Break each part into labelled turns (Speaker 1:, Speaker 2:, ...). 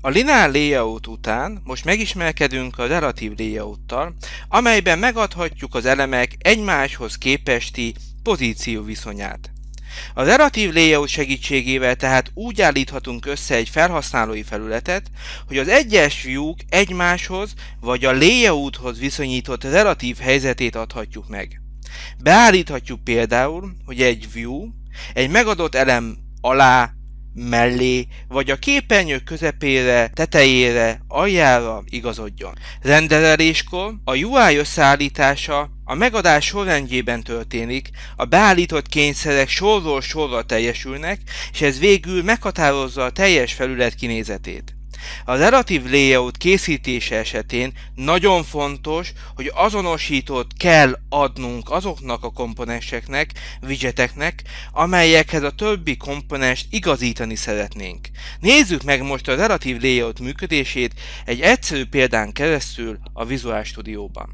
Speaker 1: A linear layout után most megismerkedünk a relatív layouttal, amelyben megadhatjuk az elemek egymáshoz képesti pozíció viszonyát. A relatív layout segítségével tehát úgy állíthatunk össze egy felhasználói felületet, hogy az egyes view-k egymáshoz vagy a layouthoz viszonyított relatív helyzetét adhatjuk meg. Beállíthatjuk például, hogy egy view egy megadott elem alá, mellé, vagy a képernyő közepére, tetejére, aljára igazodjon. Rendereléskor a UI összeállítása a megadás sorrendjében történik, a beállított kényszerek sorról sorra teljesülnek, és ez végül meghatározza a teljes felület kinézetét. A relatív layout készítése esetén nagyon fontos, hogy azonosítót kell adnunk azoknak a komponenseknek, widgeteknek, amelyekhez a többi komponenst igazítani szeretnénk. Nézzük meg most a relatív layout működését egy egyszerű példán keresztül a Visual Studio-ban.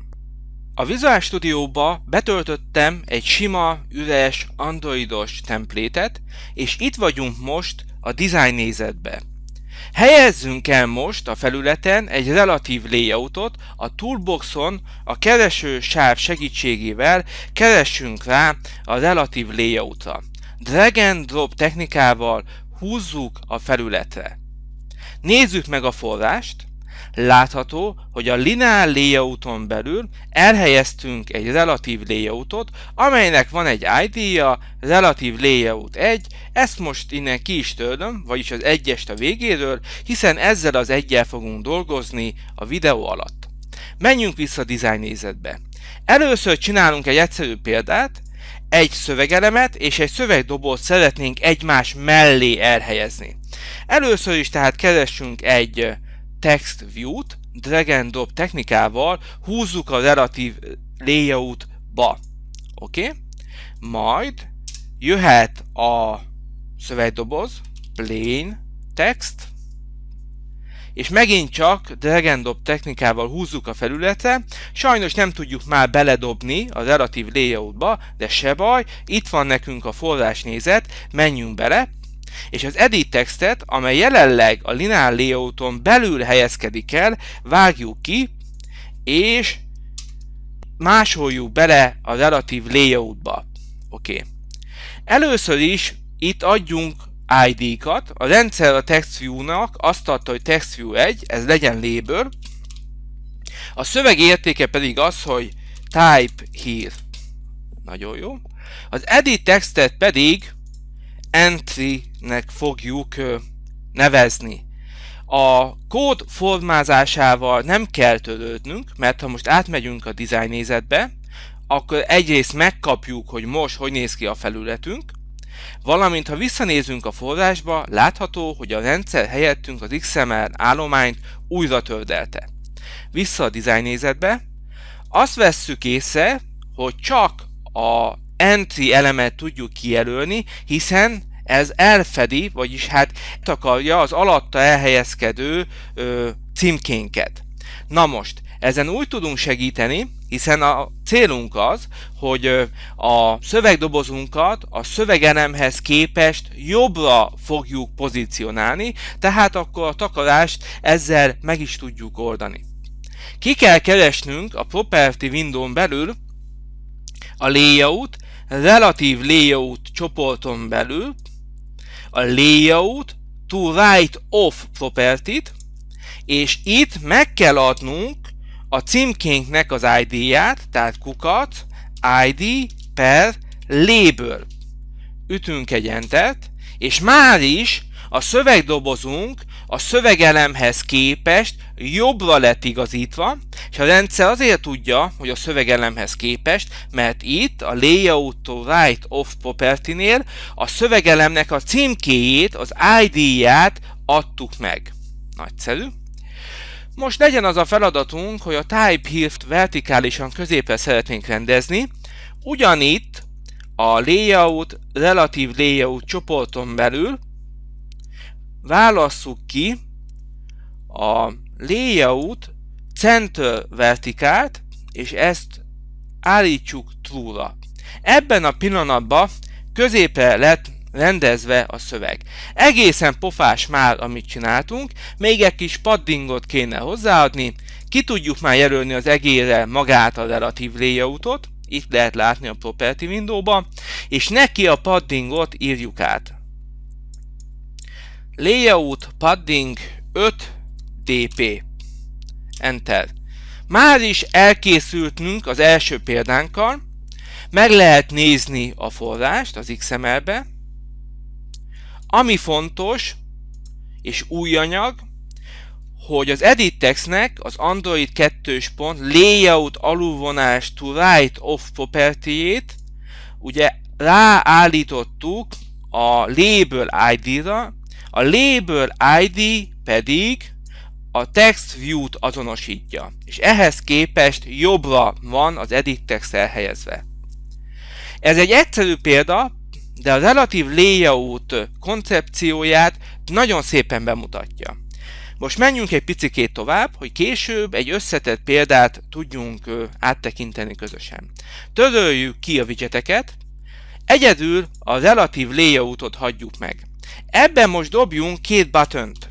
Speaker 1: A Visual Studio-ba betöltöttem egy sima, üres, androidos templétet, és itt vagyunk most a Design nézetbe. Helyezzünk el most a felületen egy relatív layoutot, a toolboxon a kereső sáv segítségével keressünk rá a relatív layoutra. Drag and drop technikával húzzuk a felületre. Nézzük meg a forrást. Látható, hogy a linear layouton belül elhelyeztünk egy relatív layoutot, amelynek van egy ID-ja, relatív layout 1, ezt most innen ki is törlöm, vagyis az 1-est a végéről, hiszen ezzel az 1-jel fogunk dolgozni a videó alatt. Menjünk vissza a Design nézetbe. Először csinálunk egy egyszerű példát, egy szövegelemet és egy szövegdobozt szeretnénk egymás mellé elhelyezni. Először is tehát keressünk egy text view-t, drag and drop technikával húzzuk a relatív layout-ba. Oké? Majd jöhet a szövegdoboz, plain text, és megint csak drag and drop technikával húzzuk a felületre. Sajnos nem tudjuk már beledobni a relatív layout-ba, de se baj, itt van nekünk a forrásnézet, menjünk bele, és az edit textet, amely jelenleg a linear layouton belül helyezkedik el, vágjuk ki, és másoljuk bele a relatív layoutba. Oké. Először is itt adjunk ID-kat. A rendszer a TextView-nak azt adta, hogy TextView 1, ez legyen label. A szöveg értéke pedig az, hogy type here. Nagyon jó. Az edit textet pedig entry-nek fogjuk nevezni. A kód formázásával nem kell törődnünk, mert ha most átmegyünk a Design nézetbe, akkor egyrészt megkapjuk, hogy most hogy néz ki a felületünk, valamint ha visszanézünk a forrásba, látható, hogy a rendszer helyettünk az XML állományt újra tördelte. Vissza a Design nézetbe, azt vesszük észre, hogy csak a entry elemet tudjuk kijelölni, hiszen ez elfedi, vagyis hát takarja az alatta elhelyezkedő címkénket. Na most, ezen úgy tudunk segíteni, hiszen a célunk az, hogy a szövegdobozunkat a szövegelemhez képest jobbra fogjuk pozícionálni, tehát akkor a takarást ezzel meg is tudjuk oldani. Ki kell keresnünk a Property window-n belül a Layout, relatív layout csoporton belül a Layout to Right of Property-t, és itt meg kell adnunk a címkénknek az ID-ját, tehát kukac, ID per label. Ütünk egy Entert, és már is a szövegdobozunk a szövegelemhez képest jobbra lett igazítva, és a rendszer azért tudja, hogy a szövegelemhez képest, mert itt a Layout to Right of Property-nél a szövegelemnek a címkéjét, az ID-ját adtuk meg. Nagyszerű. Most legyen az a feladatunk, hogy a Type Here-t vertikálisan középre szeretnénk rendezni. Ugyanitt a Layout, relatív layout csoporton belül válasszuk ki a Layout Center vertikált, és ezt állítsuk true-ra. Ebben a pillanatban középre lett rendezve a szöveg. Egészen pofás már, amit csináltunk, még egy kis paddingot kéne hozzáadni, ki tudjuk már jelölni az egérre magát a relatív layoutot, itt lehet látni a Property Window-ba, és neki a paddingot írjuk át. Layout padding 5 dp. Enter. Már is elkészültünk az első példánkkal, meg lehet nézni a forrást az XML-be. Ami fontos, és új anyag, hogy az edit textnek az Android 2-s pont layout alulvonás to right of property-jét ugye ráállítottuk a label ID-ra, a label ID pedig a text view-t azonosítja, és ehhez képest jobbra van az edit text elhelyezve. Ez egy egyszerű példa, de a relatív layout koncepcióját nagyon szépen bemutatja. Most menjünk egy picikét tovább, hogy később egy összetett példát tudjunk áttekinteni közösen. Töröljük ki a widgeteket, egyedül a relatív layoutot hagyjuk meg. Ebben most dobjunk két buttont.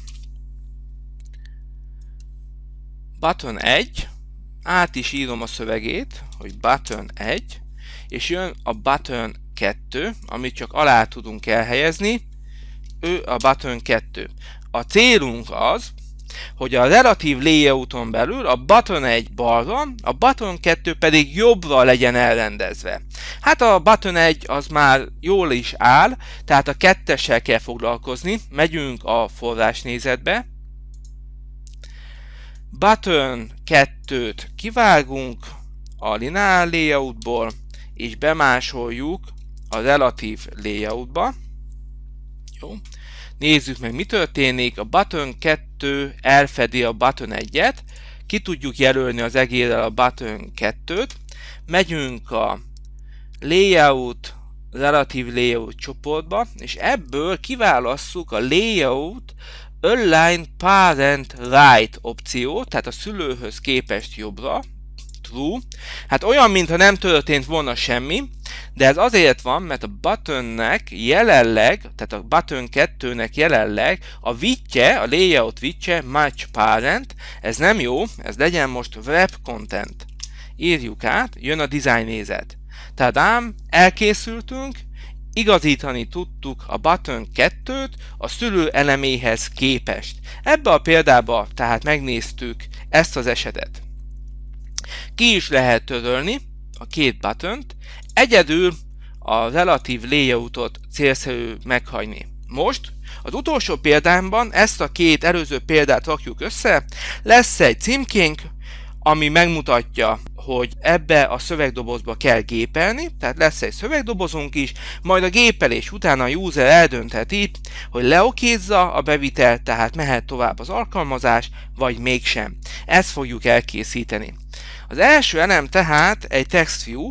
Speaker 1: Button 1, át is írom a szövegét, hogy button 1, és jön a button 2, amit csak alá tudunk elhelyezni, ő a button 2. A célunk az, hogy a relatív layouton belül a button 1 balra, a button 2 pedig jobbra legyen elrendezve. Hát a button 1 az már jól is áll, tehát a 2-essel kell foglalkozni. Megyünk a forrásnézetbe. Button 2-t kivágunk a linear layoutból, és bemásoljuk a relatív layoutba. Jó. Nézzük meg, mi történik. A button 2 elfedi a button 1-et, ki tudjuk jelölni az egérrel a button 2-t, megyünk a layout, relatív layout csoportba, és ebből kiválasszuk a layout align parent right opciót, tehát a szülőhöz képest jobbra, true. Hát olyan, mintha nem történt volna semmi, de ez azért van, mert a buttonnek jelenleg, tehát a button 2-nek jelenleg a widthje, a layout widthje match parent, ez nem jó, ez legyen most wrap content. Írjuk át, jön a design nézet. Tehát ám elkészültünk, igazítani tudtuk a button 2-t a szülő eleméhez képest. Ebbe a példába tehát megnéztük ezt az esetet. Ki is lehet törölni a két buttont, egyedül a relatív layoutot célszerű meghagyni. Most az utolsó példámban ezt a két előző példát rakjuk össze, lesz egy címkénk, ami megmutatja, hogy ebbe a szövegdobozba kell gépelni, tehát lesz egy szövegdobozunk is, majd a gépelés után a user eldöntheti, hogy leokézza a bevitelt, tehát mehet tovább az alkalmazás, vagy mégsem. Ezt fogjuk elkészíteni. Az első elem tehát egy text view,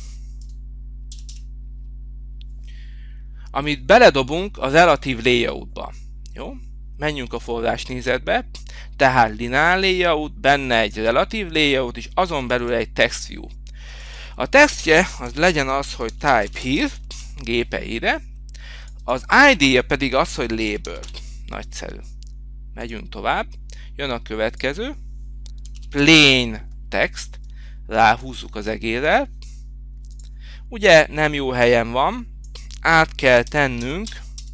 Speaker 1: amit beledobunk a relatív layoutba. Jó? Menjünk a forrásnézetbe, tehát linear layout, benne egy relatív layout, és azon belül egy text view. A textje az legyen az, hogy type here, gépe ide, az ID-je pedig az, hogy label. Nagyszerű. Megyünk tovább, jön a következő, plain text, ráhúzzuk az egérrel, ugye nem jó helyen van, át kell tennünk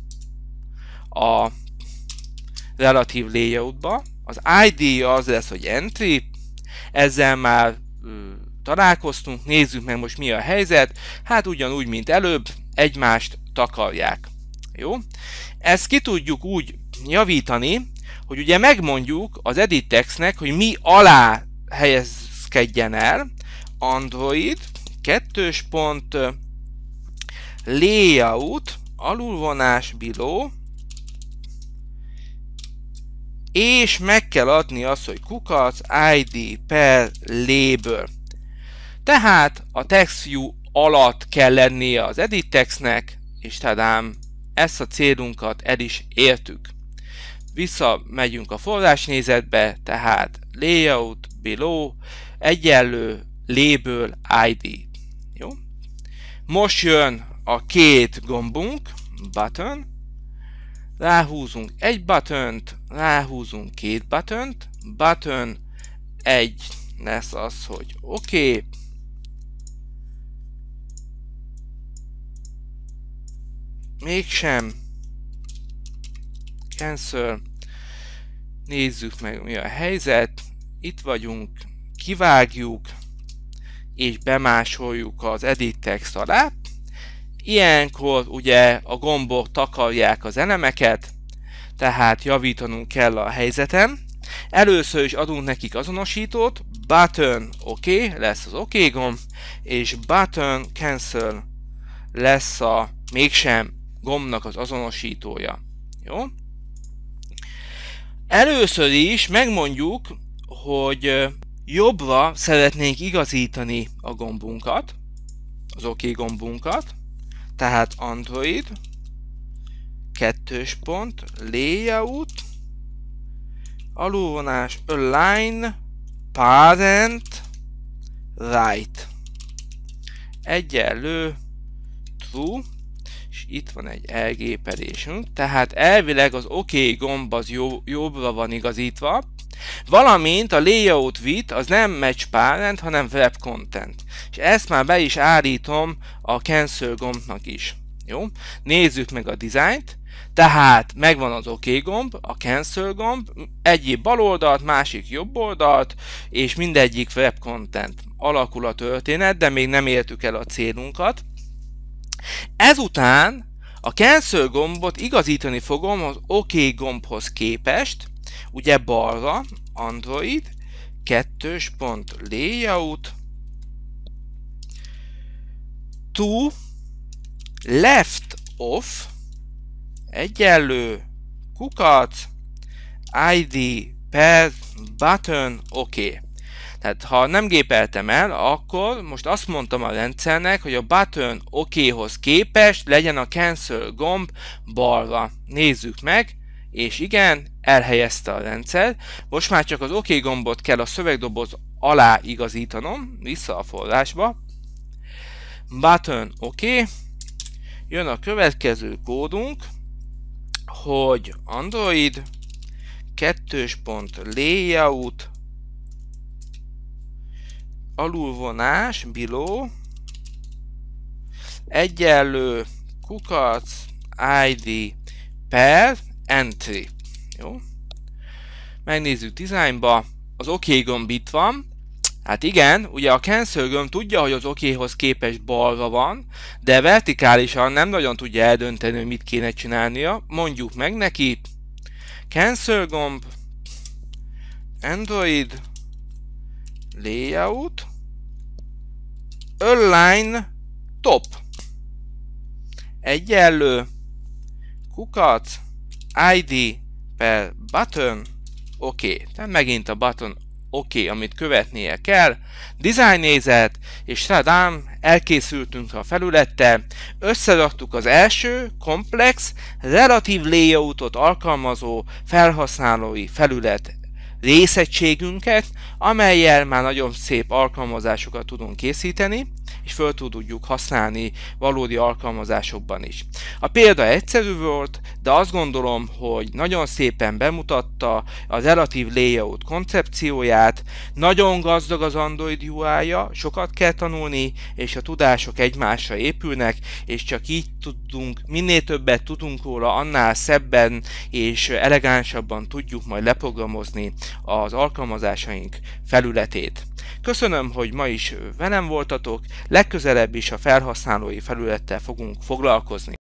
Speaker 1: a relatív layoutba, az ID az lesz, hogy entry, ezzel már találkoztunk, nézzük meg most mi a helyzet, hát ugyanúgy, mint előbb, egymást takarják. Jó? Ezt ki tudjuk úgy javítani, hogy ugye megmondjuk az edit textnek, hogy mi alá helyezkedjen el, Android 2. pont layout alulvonás below, és meg kell adni azt, hogy kukac id per label. Tehát a text view alatt kell lennie az edit textnek, és tadám, ezt a célunkat el is értük. Visszamegyünk a forrásnézetbe, tehát layout below egyenlő label id. Jó? Most jön a két gombunk, button, ráhúzunk egy buttont, ráhúzunk két buttont, button 1 lesz az, hogy oké. Mégsem. Cancel. Nézzük meg, mi a helyzet. Itt vagyunk, kivágjuk, és bemásoljuk az edit text alá. Ilyenkor ugye a gombok takarják az elemeket, tehát javítanunk kell a helyzeten. Először is adunk nekik azonosítót, button OK lesz az OK gomb, és button cancel lesz a mégsem gombnak az azonosítója. Jó? Először is megmondjuk, hogy jobbra szeretnénk igazítani a gombunkat, az OK gombunkat, tehát Android, layout, alulvonás, align, parent, right. Egyenlő, true, és itt van egy elgépelésünk, tehát elvileg az OK gomb az jobbra van igazítva, valamint a layout width az nem match parent, hanem web content. És ezt már be is állítom a cancel gombnak is. Jó? Nézzük meg a dizájnt. Tehát megvan az OK gomb, a cancel gomb, egyik bal oldalt, másik jobb oldalt, és mindegyik web content. Alakul a történet, de még nem értük el a célunkat. Ezután a cancel gombot igazítani fogom az OK gombhoz képest, ugye balra, Android, layout, to left off, egyenlő, kukac, ID per button OK. Tehát ha nem gépeltem el, akkor most azt mondtam a rendszernek, hogy a button OK-hoz képest legyen a cancel gomb balra. Nézzük meg, és igen, elhelyezte a rendszer. Most már csak az OK gombot kell a szövegdoboz alá igazítanom, vissza a forrásba. Button OK. Jön a következő kódunk, hogy Android, layout, alulvonás, below, egyenlő, kukac, ID, per, entry. Jó? Megnézzük designba, az OK gomb itt van. Hát igen, ugye a cancel gomb tudja, hogy az OK-hoz képest balra van, de vertikálisan nem nagyon tudja eldönteni, hogy mit kéne csinálnia. Mondjuk meg neki, cancel gomb, Android, layout, align, top, egyenlő, kukac, ID per button, OK. Tehát megint a button OK, amit követnie kell. Design nézet, és tadám, elkészültünk a felülettel. Összeraktuk az első, komplex, relatív layoutot alkalmazó felhasználói felület részegységünket, amellyel már nagyon szép alkalmazásokat tudunk készíteni, és föl tudjuk használni valódi alkalmazásokban is. A példa egyszerű volt, de azt gondolom, hogy nagyon szépen bemutatta a relatív layout koncepcióját, nagyon gazdag az Android UI-ja, sokat kell tanulni, és a tudások egymásra épülnek, és csak így tudunk, minél többet tudunk róla, annál szebben és elegánsabban tudjuk majd leprogramozni az alkalmazásaink felületét. Köszönöm, hogy ma is velem voltatok, legközelebb is a felhasználói felülettel fogunk foglalkozni.